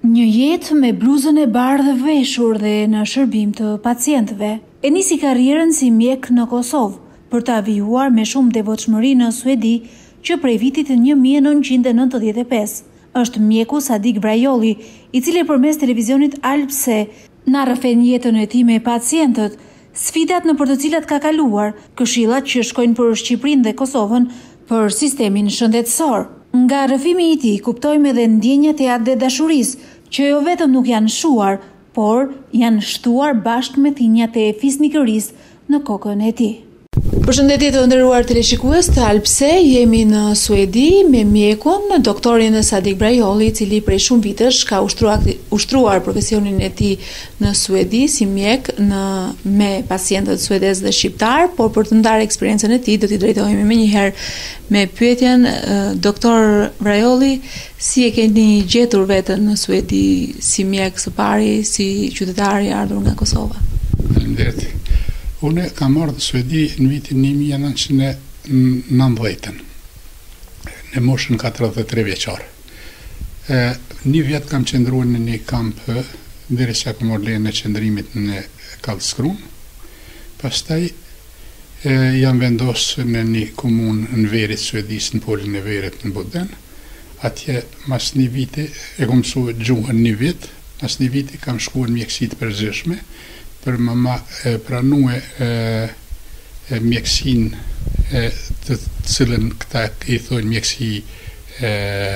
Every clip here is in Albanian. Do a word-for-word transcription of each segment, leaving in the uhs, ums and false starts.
Një jetë me bluzën e bardhë veshur dhe në shërbim të pacientëve. E nisi karrierën si mjek në Kosovë, për të avijuar me shumë devotshmëri në Suedi, që prej vitit një mijë e nëntëqind e nëntëdhjetë e pesë. Është mjeku Sadik Brajolli, i cili përmes televizionit Alpse na rrëfen jetën e tij me pacientët, sfidat në për të cilat ka kaluar, këshillat që shkojnë për Shqipërinë dhe Kosovën për sistemin shëndetësor. Nga rrëfimi i tij kuptojmë edhe ndjenjat e atë dhe dashurisë, që jo vetëm nuk janë shuar, por janë shtuar bashkë me thinjat e fisnikërisë në kokën e tij. Përshëndetje të nderuar teleshikues të Alpse, jemi në Suedi me mjekun, doktorin Sadik Brajolli, i cili prej shumë vitesh ka ushtruar, ushtruar profesionin e tij në Suedi si mjek në, me pacientët suedez dhe shqiptar, por për të ndarë eksperiencën e tij do t'i drejtohemi menjëherë me pyetjen, doktor Brajolli, si e keni gjetur veten në Suedi si mjek së pari, si qytetar i ardhur nga Kosova? Faleminderit. Unë kam ardhur në Suedi në vitin një mijë e nëntëqind e nëntëdhjetë, në moshën katërdhjetë e tre vjeçare. Një vjet kam qëndruar në një kamp derisa kam marrë lejen e qëndrimit në Kallskruan. Pastaj e, jam vendosur në një komunë në Verit Suedis, në polin e Verit në Boden. Atje mas një viti e kam mësuar gjuhën një vit, mas një viti kam shkuar në mjeksi të përgjithshme për më ma e, pranue e, e, mjeksin e, të cilën këta i thonë mjeksi e,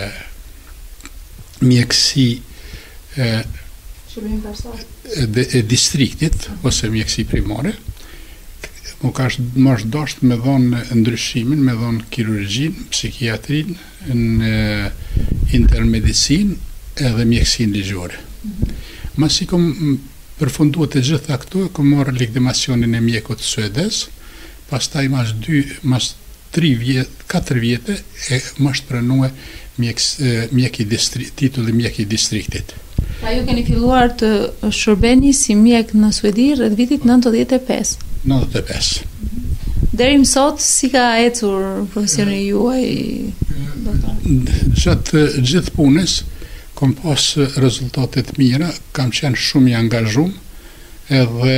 mjeksi e, e, e distriktit ose mjeksi primare. Më ka është dashur me dhonë ndryshimin, me dhonë kirurgjin, psikiatrin, në intermedicin edhe mjeksin ligjore. Mm-hmm. Mas i kom përfunduar të gjitha këto, kom marrë legitimacionin e mjekut suedez, pastaj mas dy, mas tri vjet, katër vjete e më është pranuar mjek, mjek i distrikt, titulli mjek i distriktit. Pra ju keni filluar të shërbeni si mjek në Suedi rreth vitit nëntëdhjetë e pesë. nëntëdhjetë e pesë. Deri më sot si ka ecur profesioni juaj, doktor? Gjatë gjithë punës kam pas rezultate të mira, kam qenë shumë i angazhuar edhe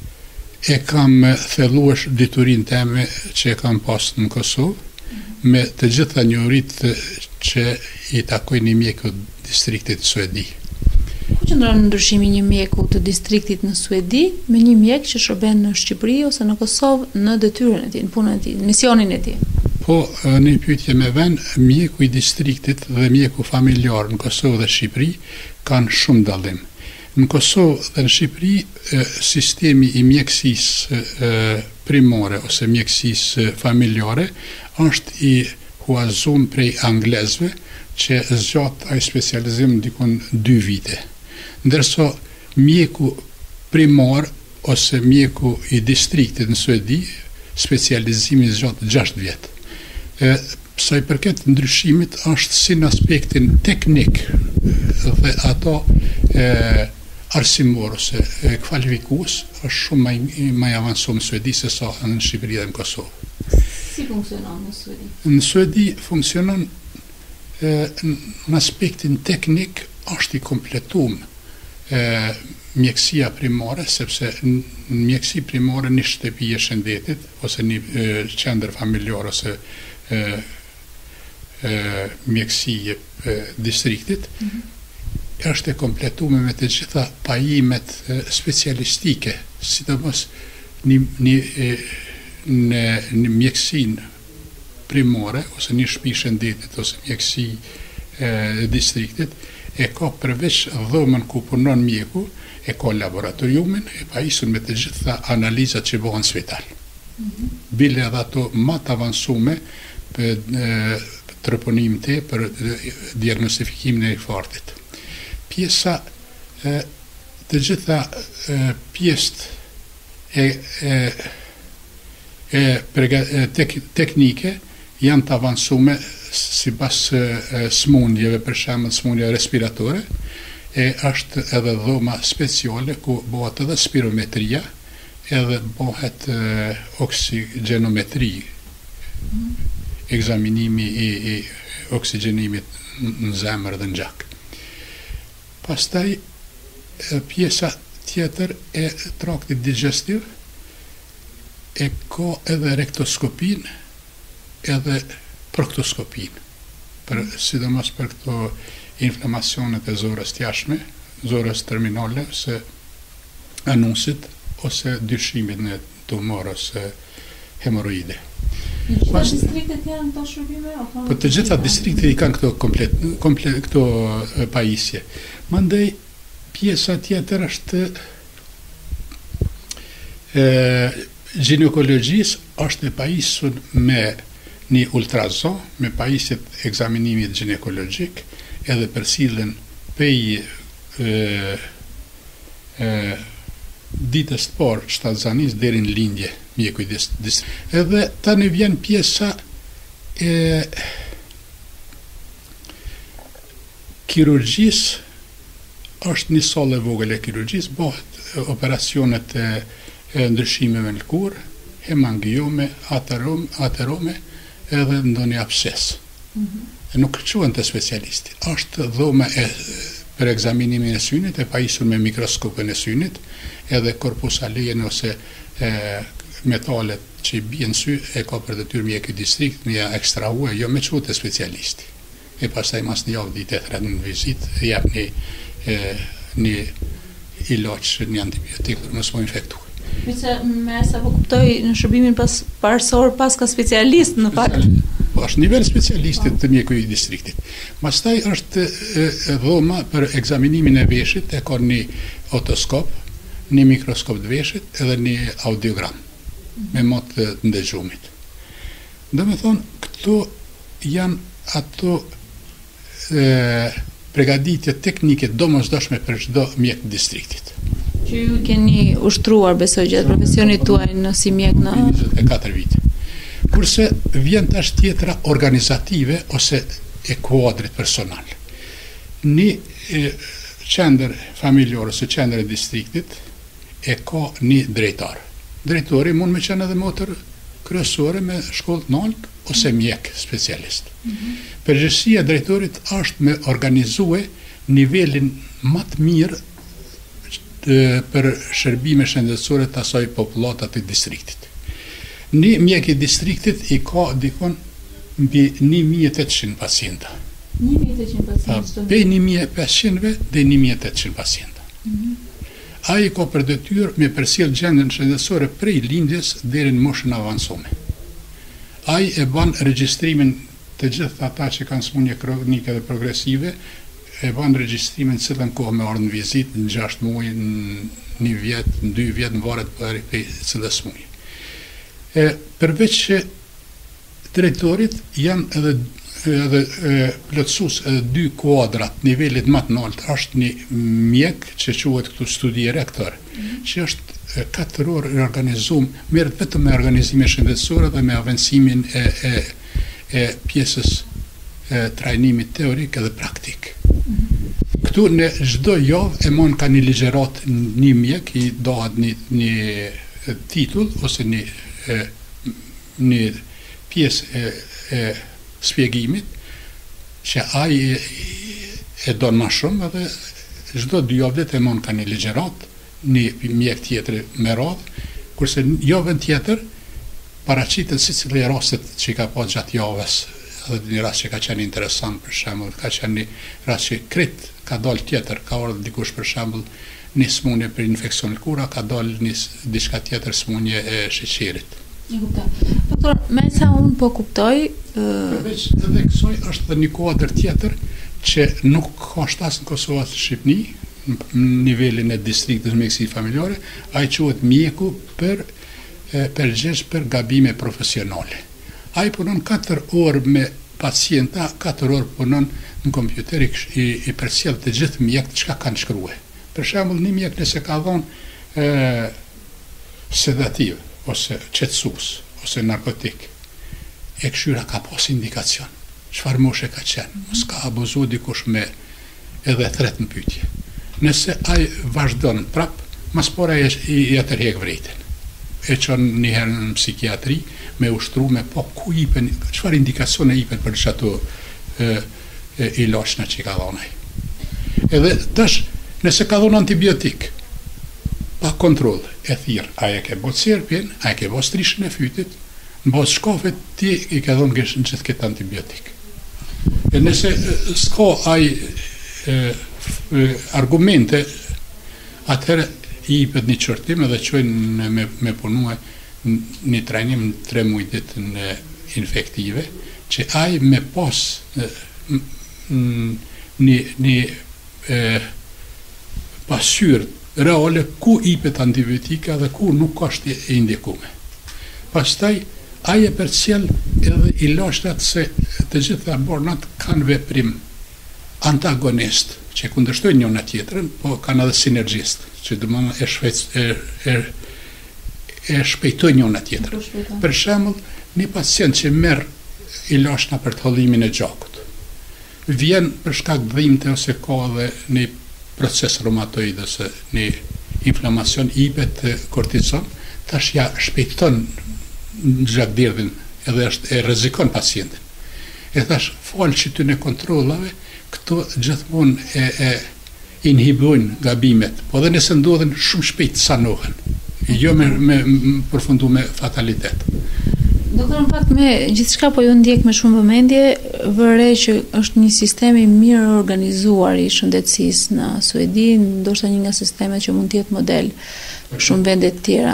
e kam thelluar diturinë time që e kam pas në Kosovë me të gjitha njohuritë që i takojnë mjekut distriktit Suedi. Ku qëndron ndryshimi një mjeku të distriktit në Suedi me një mjek që shërben në Shqipëri ose në Kosovë në detyrën e tij, në punën e tij, në misionin e tij? Po, një pyetje me vend, mjeku i distriktit dhe mjeku familjar në Kosovë dhe Shqipëri kanë shumë dallim. Në Kosovë dhe në Shqipëri, sistemi i mjekësisë primare ose mjekësisë familjare është i huazum prej anglezëve që zgjat ai specializim dikon dy vite. Ndërsa mjeku primar ose mjeku i distriktit në Suedi, specializimi zgjat gjashtë vjet. E, sa i përket ndryshimit është si në aspektin teknik dhe ato e, arsimor ose e, kvalifikues është shumë maj, maj avansuar në Suedi se sa në Shqipëri dhe në Kosovë. Si funksionon në Suedi? Në Suedi funksionon e, në aspektin teknik është i kompletuar e, mjekësia primare, sepse në mjekësi primare një shtëpi e shëndetit ose një e, qendër familjar ose E, e, mjekësi e distriktit, mm-hmm. është e kompletuar me të gjitha pajimet e, specialistike, sidomos një, një, e, në, në mjekësinë primare ose një shtëpi shëndetit ose mjekësi e distriktit e ka përveç dhomën ku punon mjeku, e ka laboratoriumin e pajisur me të gjitha analizat që bëhen në spital. Mm-hmm. Bile edhe ato më të avancume për treponim të për diagnostifikimin e infarktit. Pjesa e, të gjitha e, pjesët e, e, e, e tek, teknike janë të avancume sipas smundjeve, për shembull smundjeve respiratore, e është edhe dhoma speciale ku bëhet edhe spirometria, edhe bëhet oksigenometri, ekzaminimi i, i oksigjenimit në zemër dhe në gjak. Pastaj pjesa tjetër e traktit digestiv e ka edhe rektoskopin edhe proktoskopin, për, sidomos për këto inflamacionet e zorës tjashme, zorës terminale, ose anusit, ose dyshimit në tumor ose hemoroide. Në gjitha distriktet janë këto shërbime? Po të gjitha distriktet i kanë këto komplet, komplet këto pajisje. Mandej pjesa tjetër është e, ginekologjisë është e pajisur me një ultrazon, me pajisjet ekzaminimit ginekologjik, edhe përsillen pej e, e, ditës të parë shtatzanis deri në lindje mjeku i distriktit. Edhe tani vjen pjesa e kirurgjisë, është një sallë e vogël e kirurgjisë, bëhet operacionet e, e ndryshimeve në lëkurë, hemangiome, aterome, aterome edhe ndonjë absces. Mm-hmm. Nuk quhen të specialisti. Është dhoma e për ekzaminimin e synit, e pajisur me mikroskopin e synit, edhe korpus alejen ose e, metalet që i bjen sy e ka për detyrë mjeku i distrikt me ja ekstrahue, jo me quhet të specialisti. E pastaj mas një javë ditë e thret në vizitë, jep një e, një ilaç, një antibiotik për mos u infektuar. Nëse me sa po kuptoj në shërbimin pas parësor pas ka specialist në fakt. Po është nivel specialistit të mjeku i distriktit. Pastaj është e, e, dhoma për ekzaminimin e veshit, e ka një otoskop, një mikroskop të veshit edhe një audiogram me mot të ndëgjumit. Do me thonë, këto janë ato e, pregaditje teknike domosdoshme për çdo mjek të distriktit. Që ju keni ushtruar besoj gjatë profesionit tuaj në si mjek në njëzet e katër vite. Kurse vjen tash tjetra organizative ose e kuadrit personal. Një e, qendër familjar ose qendër e distriktit e ka një drejtar. Drejtori mund me qenë edhe motër kryesore me shkollë të lartë ose mjek specialist. Mm-hmm. Përgjegjësia e drejtorit është me organizue nivelin më të mirë të, për shërbime shëndetësore të asaj popullata të distriktit. Një mjek i distriktit i ka dikon mbi një mijë e tetëqind pacienta. një mijë e tetëqind pacienta? Pej një mijë e pesëqind dhe një mijë e tetëqind pacienta. Mm-hmm. Ai ka për detyrë me përcjell gjendjen shëndetësore prej lindjes deri në moshën avancume. Ai e bën regjistrimin të gjithë ata që kanë smundje kronike dhe progresive, e bën regjistrimin cilën kohë me ardhur në vizitë, në gjashtë muaj, në një vjet, në dy vjet, në varet për cilës muaj. E përveç që drejtorit janë edhe edhe plotësues edhe dy kuadrat nivelit më të lartë, është një mjek që quhet këtu studi rektor, mm-hmm. që është katër orë i organizuar, merret vetëm me organizime shëndetësore dhe me avancimin e, e, e pjesës e trajnimit teorik edhe praktik. Mm-hmm. Këtu në çdo javë e mon ka një ligjërat një mjek, i dohet një, një titull ose një, e, një pjesë e, e spjegimit që ai e, e don më shumë edhe çdo dy javë e mon ka një ligjërat, një mjek tjetër me radhë, kurse javën tjetër paraqitet sicili rastet që ka pas gjatë javës, edhe një rast që ka qenë interesant, për shembull, ka qenë një rast që krit ka dalë tjetër, ka ardhur dikush për shembull një smundje për infeksion lëkura, ka dalë një diçka tjetër smundje e sheqerit. E kuptoj. Doktor, me sa unë po kuptoj, përveç edhe kësaj është dhe një kuadër tjetër që nuk ka shtas në Kosovë të Shqipni, në nivelin e distriktit mjekësi familjare, ai quhet mjeku për përgjegjës për gabime profesionale. Ai punon katër orë me pacienta, katër orë punon në kompjuter i, i, i përcjell të gjithë mjekët çka kanë shkruar. Për shembull, një mjek nëse ka dhënë sedativ ose qetësues ose narkotik, e këshyra ka pas indikacion. Çfarë moshe ka qenë? Mos ka abuzu dikush me edhe thret në pyetje. Nëse ai vazhdon prap, mas pora e i atërhek vrejten. E qënë njëherë në psikiatri, me ushtru me po ku ipen, çfarë indikacione ipen për çato ilaçna që ka dhënë ai. Edhe tash, nëse ka dhënë antibiotik, pa kontroll, e thirr, a e ke bot serpjen, a e ke bot strishën e fytit, në bot shkafet, ti i ke dhënë gjithë këtë antibiotik. E nëse s'ka ai e, e, argumente, atëherë i jepet një çortim edhe çojnë me, me punue një trajnim në tre mujtit në infektive, që ai me pas një, një e, pasyrë reale ku ipet antibiotika dhe ku nuk është e indikume. Pastaj, ai e përcjell edhe i lashtat se të gjitha bornat kanë veprim antagonist, që kundërshtojnë njëna tjetrën, po kanë edhe sinergjist, që domethënë e shvec e, e, e shpejtojnë njëna tjetrën. Për shembull, një pacient që merr i lashna për të hollimin e gjakut, vjen për shkak dhimbte ose ka edhe një proces reumatoid ose një inflamacion, ipet kortizon, tash ja shpejton gjakderdhin edhe është e rrezikon pacientin. E thash, falë që ty në kontrollave, këto gjithmonë e, e inhibojnë gabimet, po dhe nëse ndodhen shumë shpejt sanohen, jo me, me, me përfundu me fatalitet. Doktor, në fakt me gjithçka po ju ndjek me shumë vëmendje, vëre që është një sistem i mirë organizuar i shëndetësisë në Suedi, ndoshta një nga sistemet që mund të jetë model për shumë vende të tjera.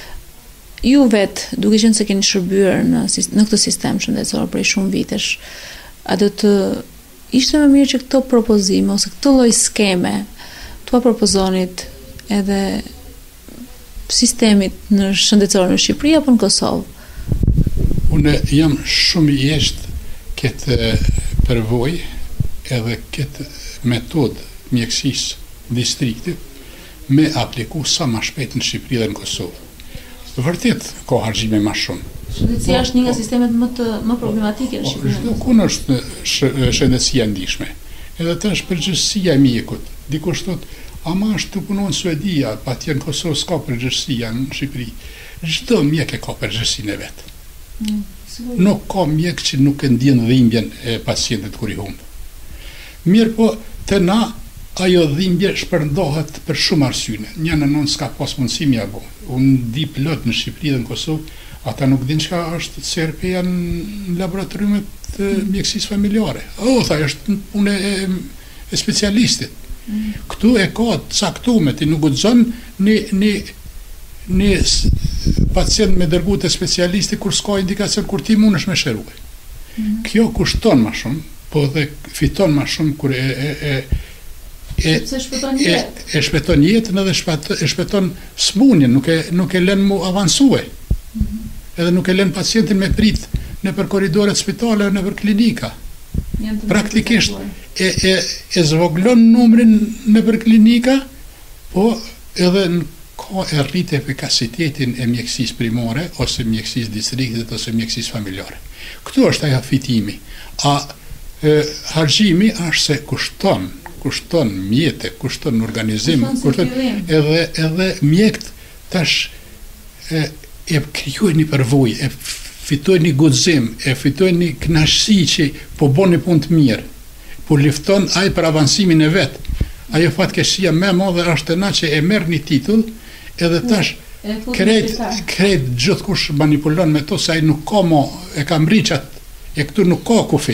Ju vetë, duke qenë se keni shërbyer në, në këtë sistem shëndetësor prej shumë vitesh, a do të ishte më mirë që këto propozime ose këtë lloj skeme t'ua propozonit edhe sistemit në shëndetësor në Shqipëri apo në Kosovë? Unë jam shumë i jeshtë këtë përvoj edhe këtë metodë mjekësisë distriktit me apliku sa më shpejt në Shqipëri dhe në Kosovë. Vërtet ka harxime më shumë. Shëndetësia është një nga sistemet më të më problematike në Shqipëri. Çdo kund është shëndetësia ndihshme. Edhe të është përgjegjësia e mjekut. Dikush thotë, ama është të punon në Suedia, patjetër në Kosovë s'ka përgjegjësia në Shqipëri. Çdo mjek e ka përgjegjësinë e vet. Mm, nuk ka mjek që nuk e ndjen dhimbjen e pacientit kur i humb. Mirë po, të na ajo dhimbje shpërndohet për shumë arsye. Një në non s'ka pas mundësi mja bo. Unë di plot në Shqipëri dhe në Kosovë, ata nuk din çka është serpeja në laboratoriumet të mjekësisë familjare. O, tha, është punë e, e specialistit. Mm. Këtu e ka caktuar, ti nuk guxon një një një pacient me dërgu të specialisti kur s'ka indikacion kur ti mundesh me shëruaj. Mm. Kjo kushton më shumë, po dhe fiton më shumë kur e e e e shpëton jetën. E shpëton jetën edhe shpëton, e shpëton smundjen, nuk e nuk e lën mu avansue. Mm-hmm. Edhe nuk e lën pacientin me prit në për korridoret spitale, në për klinika. Praktikisht e e e zvoglon numrin në për klinika, po edhe në ka e rritë efikasitetin e mjekësisë primore, ose mjekësisë distriktit, ose mjekësisë familjare. Këtu është ajo fitimi. A e, harximi është se kushton, kushton mjete, kushton organizim, kushton edhe, edhe mjekt tash e, e krijojnë një përvojë, e fitojnë një guxim, e fitojnë një kënaqësi që po bën një punë të mirë, po lifton ai për avansimin e vet. Ajo fatkeqësia më e madhe është na që e merr një titull edhe tash krejt, krejt gjithkush manipulon me to se ai nuk ka mo, e ka mbriqat, e këtu nuk ka kufi.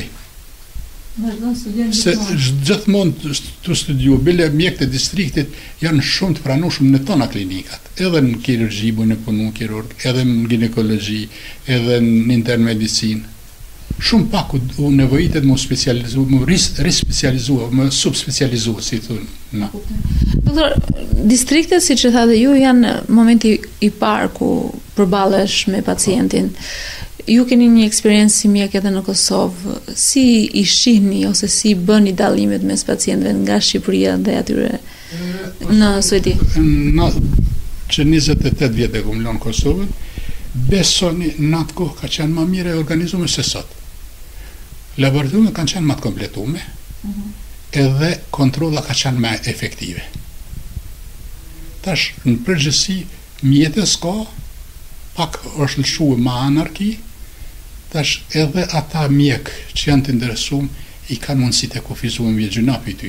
Se gjithmonë të studiu, bile mjekët e distriktit janë shumë të pranueshëm në tona klinikat, edhe në kirurgji, bujnë punu kirurg, edhe në ginekologji, edhe në intern medicinë. Shumë pak u, u nevojitet më specializu, më rispecializu, më subspecializu, si thonë na. Doktor, distriktet, siç e tha dhe ju, janë momenti i parë ku përballesh me pacientin. Ju keni një eksperiencë si mjek edhe në Kosovë. Si i shihni ose si bëni dallimet mes pacientëve nga Shqipëria dhe atyre në Suedi? Na që njëzet e tetë vjetë e kumë lënë Kosovën, besoni në atë kohë ka qenë më mire e organizume se sot. Laboratoriumet kanë qenë më të kompletume, mm-hmm. edhe kontrolla ka qenë më efektive. Tash, në përgjithësi, mjetës ka, pak është lëshuar më anarki, tash edhe ata mjek që janë të interesuar i kanë mundësi të kufizuar me gjuna për tyne.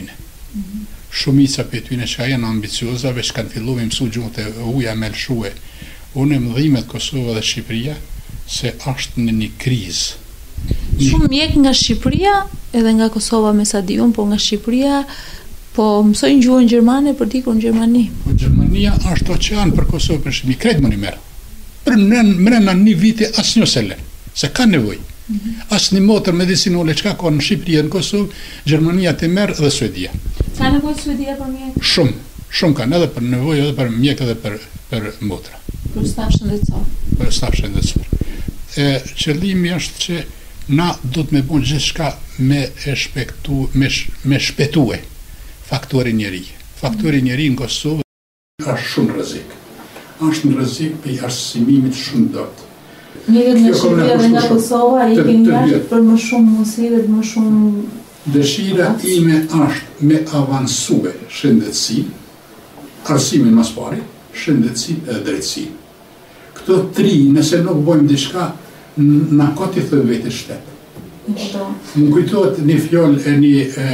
Shumica për tyne që janë ambiciozave, që kanë fillu me mësu gjuhën të uja me lëshue. Unë e mëdhimet Kosova dhe Shqipëria, se është në një krizë. Shumë mjek nga Shqipëria, edhe nga Kosova me sa diun, po nga Shqipëria, po mësojnë gjuhën gjermane për dikur në Gjermani. Po Gjermania është oqean për Kosovë për Shqipëri, kretë më një merë. Për mrena një viti asë një selen, se ka nevoj. Asë një motër medicinole që ka ka në Shqipëri e në Kosovë, Gjermania të merë dhe Suedia. Ka nevoj Suedia për mjek? Shumë, shumë kanë edhe për nevoj, edhe për mjek edhe për, për motra. Për staf shëndetësor. Për staf shëndetësor. E, qëllimi është që na do të me bon gjithë shka me, shpektu, me, me shpetue faktori njeri. Faktori njeri në Kosovë është shumë rrezik. është në rrezik për arsimimit shumë dot. Njëri nga Shqipëria dhe nga Kosova i keni jashtë për më shumë mundësi dhe më shumë... Dëshira ime është me avansue shëndetësin, arsimin mas pari, shëndetësin e drejtësin. Këto tri, nëse nuk bojmë diçka, në koti thë vetë shtetë. Më kujtojt një fjoll e një e,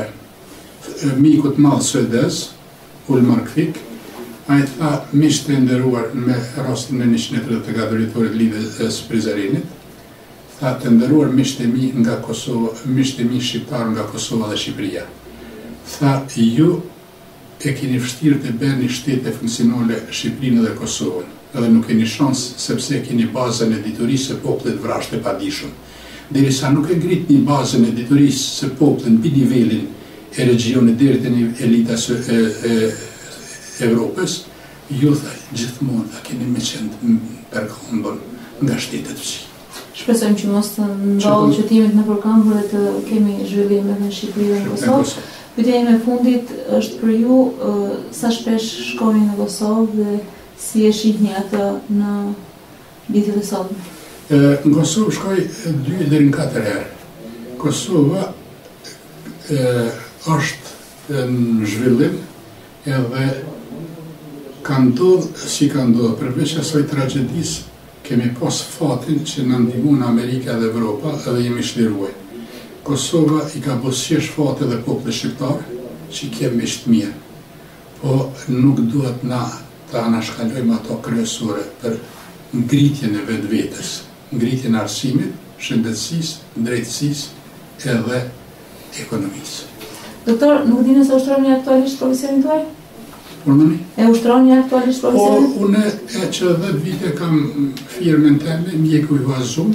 e, mikut madhë suedez, Ulmar Kvik, a i tha mishtë të ndëruar me rastin në një shnetër të gaduritorit lidhës Prizrenit, tha të ndëruar mishtë e mi nga Kosova, mishtë e mi shqiptar nga Kosova dhe Shqipëria. Tha, ju e keni vështirë të bërë një shtete funksionale Shqipërinë dhe Kosovën, edhe nuk keni shansë sepse keni bazën e diturisë së popullit vrasht e padishëm. Derisa nuk e ngrit një bazën e diturisë së popullin për nivelin e regionit deri te elitas e, e Evropës, ju tha gjithmonë a keni me qenë përkëmbën nga shtetet fësi. Shpresojmë që mos të ndodhë që timit në përkëmbër e të kemi zhvillime në Shqipëri dhe në Kosovë. Pyetja ime e fundit është për ju, sa shpesh shkoni në Kosovë dhe si e shihni atë në ditët e sotme? Në Kosovë shkoj dy deri në katër herë. Kosova e, është në zhvillim edhe ka ndodhë si ka ndodhë, përveç asoj tragedisë kemi pas fatin që në ndihmon Amerika dhe Evropa edhe jemi shliruaj. Kosova i ka bosqesh fatin dhe popullit shqiptar që kemi ishtë mirë, po nuk duhet na të anashkallojmë ato kryesore për ngritjen e vetë vetës, ngritjen e arsimit, shëndetësisë, drejtësisë edhe ekonomisë. Doktor, nuk dini se ushtroni aktualisht profesionin tuaj? Por mëni? E ushtroni aktualisht profesionin? Po, une e që dhjetë vite kam firmën teme, mjeku i vazhum,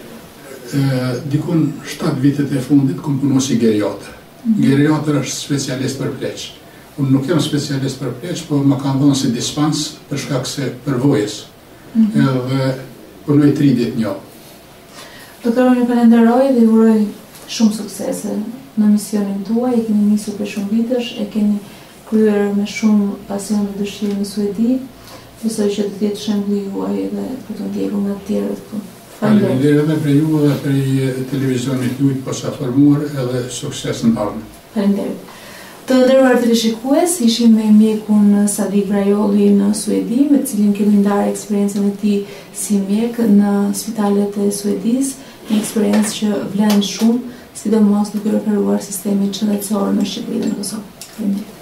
dikun shtatë vitet e fundit kom punu si geriatër. Mm-hmm. Geriatër është specialist për pleq. Unë nuk jam specialist për pleq, po më kanë dhënë si dispans për shkak se përvojës. Mm-hmm. Edhe punoj tridhjetë një. Doktor, unë ju falenderoj dhe ju uroj shumë suksese në misionin tuaj, e keni nisur për shumë vitesh, e keni kryer me shumë pasion dhe dëshirë në Suedi, besoj që do të jetë shembulli juaj dhe për të ndjekur nga të tjerët këtu. Faleminderit edhe për ju dhe për televizionit juaj posa formuar edhe sukses në parë. Faleminderit. Të nderuar teleshikues, ishim me mjekun Sadik Brajolli në Suedi, me cilin kemi ndarë eksperiencën e tij si mjek në spitalet e Suedisë, një eksperiencë që vlen shumë, sidomos duke referuar sistemin shëndetësor në Shqipëri dhe në Kosovë. Faleminderit.